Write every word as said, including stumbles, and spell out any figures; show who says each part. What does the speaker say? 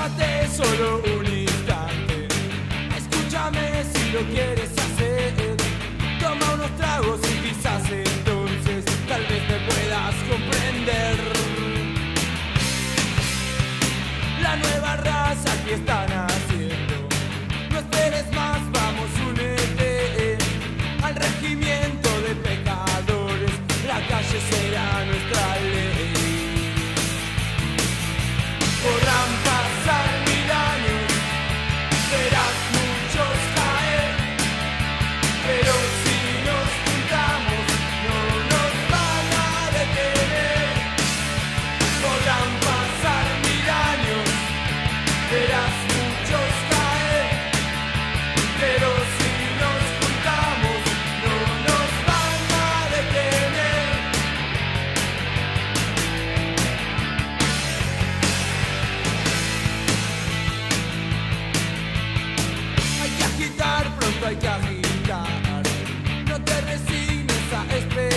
Speaker 1: Tómate solo un instante, escúchame si lo quieres hacer. Toma unos tragos y quizás entonces tal vez me puedas comprender. La nueva raza que están haciendo, no esperes más, vamos, únete al regimiento de pecadores. La calle será nuestra ley. Podrán pasar mil años, verás muchos caer, pero si nos juntamos no nos van a detener. Podrán pasar mil años, verás muchos caer, pero si nos juntamos no nos van a detener. Hay que agitar, pronto hay que agitar. No te resignes a esperar.